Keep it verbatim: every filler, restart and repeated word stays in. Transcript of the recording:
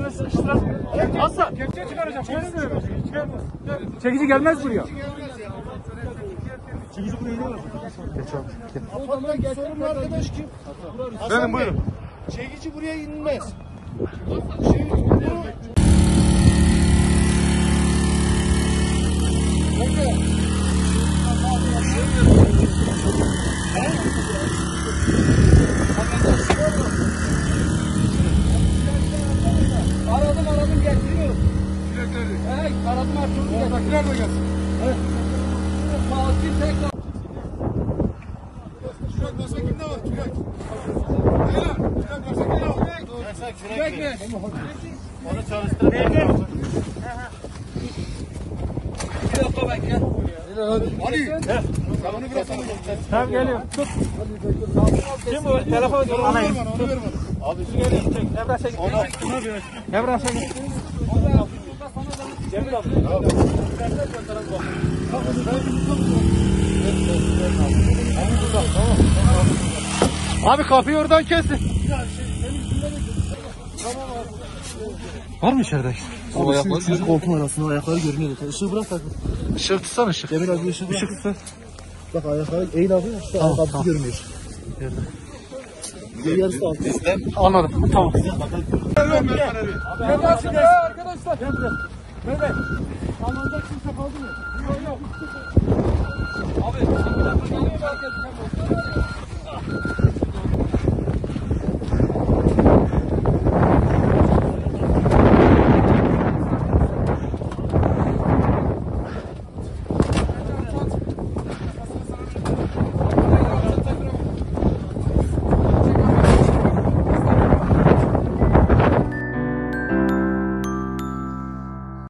Şuraya sıkıştırar. Asla. Kepçe çıkaracağım. Çekici gelmez buraya. Çekici buraya inmez. Geç abi. Gel. Afattaki sorumlu arkadaş kim? Benim buyurun. Çekici buraya inmez. Aradım aradım getiriyorum. Evet aradım Ertuğrul'u getiriyorum. Oradakiler de gelsin. Evet. Fatih tekrar. Şuraya basa kimde var? Tülay. Beyler. Tülay basa kimde var? Kürek mi? Onu çalıştırmayalım. Bir dakika bekle. Ali. Sen onu biraz sana. Tamam geliyor. Tut. Kim bu? Telefon ediyor. Onu ver bana, onu ver bana. Abi Geliyor. Çek. Emrah çek. ona bir Emrah çek. Cemil abi. Abi kapıyı oradan kesin. Var mı içeride? O ayakları Şu koltuğun arasında ayakları görünüyor. Işığı bırak bak. Işık tutsana ışık. Cemil abi ışığı bırak. Işık tutsa. Bak ayakları eğil abi. İşte Tamam, ayakkabısı tamam. görünüyor. Yerde. Yarısı altı. Anladım. Tamam. Mehmet şimdi arkadaşlar. Mehmet. Almanacak kimse kaldı mı? Yok yok. Abi.